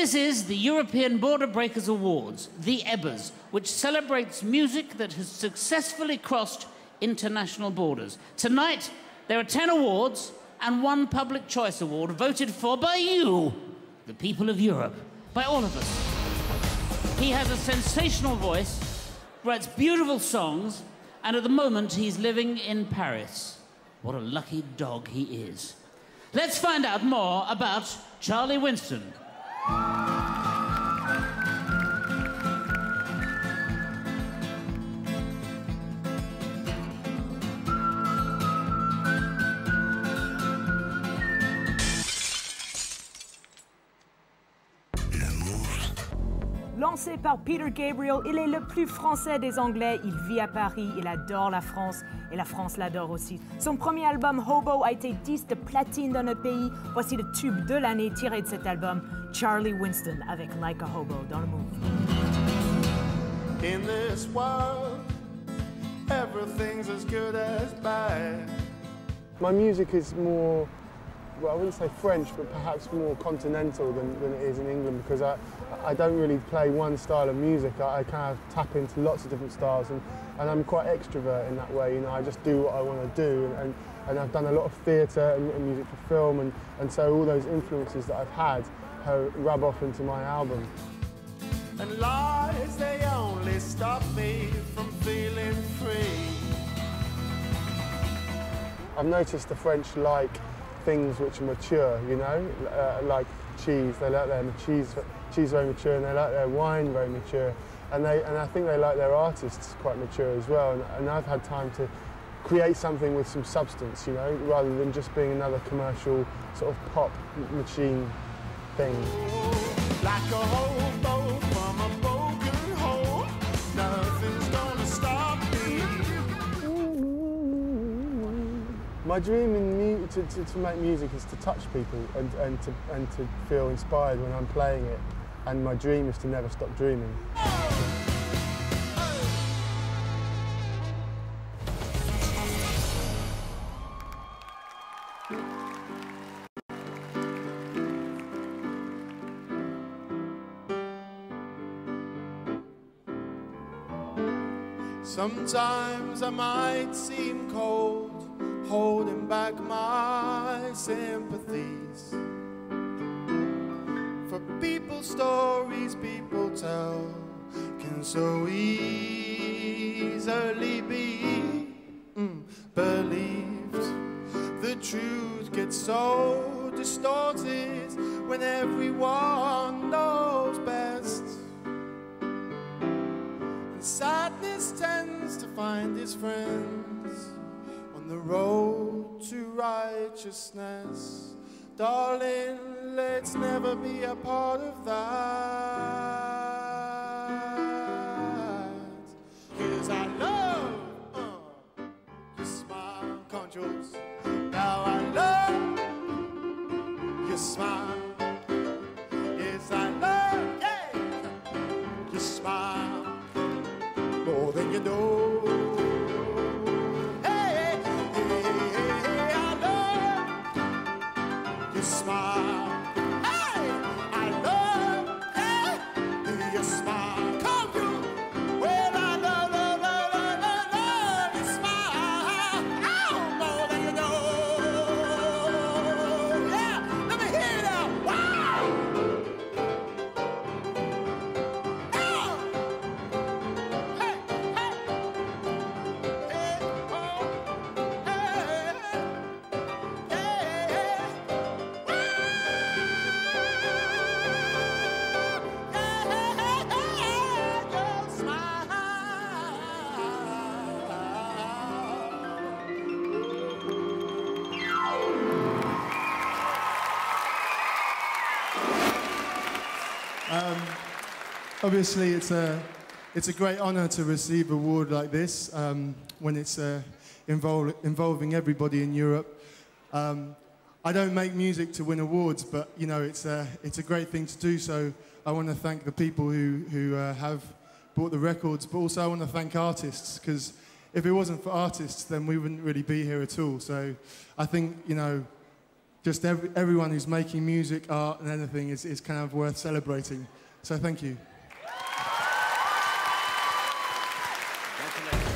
this is the European Border Breakers Awards, the Ebbas, which celebrates music that has successfully crossed international borders. Tonight, there are 10 awards and 1 Public Choice Award voted for by you, the people of Europe, by all of us. He has a sensational voice, writes beautiful songs, and at the moment he's living in Paris. What a lucky dog he is. Let's find out more about Charlie Winston. Lancé par Peter Gabriel, il est le plus français des Anglais. Il vit à Paris, il adore la France et la France l'adore aussi. Son premier album, Hobo, a été disque de platine dans notre pays. Voici le tube de l'année tiré de cet album, Charlie Winston, avec Like a Hobo dans le Move. In this world, everything's as good as bad. My music is more, well, I wouldn't say French, but perhaps more continental than it is in England, because I don't really play one style of music. I kind of tap into lots of different styles, and I'm quite extrovert in that way. You know, I just do what I want to do, and I've done a lot of theatre and music for film, and so all those influences that I've had rub off into my album. And lies, they only stop me from feeling free. I've noticed the French like things which are mature, you know, like cheese. They like their cheese very mature, and they like their wine very mature, and I think they like their artists quite mature as well. And I've had time to create something with some substance, you know, rather than just being another commercial sort of pop machine thing. Like a hobo from a broken home, nothing's gonna stop me. My dream to make music is to touch people and to feel inspired when I'm playing it. And my dream is to never stop dreaming. Sometimes I might seem cold, holding back my sympathies for people's stories people tell can so easily be believed. The truth gets so distorted when everyone knows best. And sadness tends to find its friends on the road to righteousness. Darling, let's never be a part of that. 'Cause I love your smile, come on, Jools. Now I love your smile. Yes, I love your smile more than you know. Smile. Hey, I love your smile. Come on, well, I love your smile. Oh, more than you know. Yeah, let me hear it out. Wow. Oh. Hey, hey. Hey, oh. Obviously, it's a great honour to receive an award like this when it's involving everybody in Europe. I don't make music to win awards, but you know it's a great thing to do. So I want to thank the people who have bought the records, but also I want to thank artists, because if it wasn't for artists, then we wouldn't really be here at all. So I think, you know, just everyone who's making music, art, and anything is kind of worth celebrating. So thank you. Congratulations.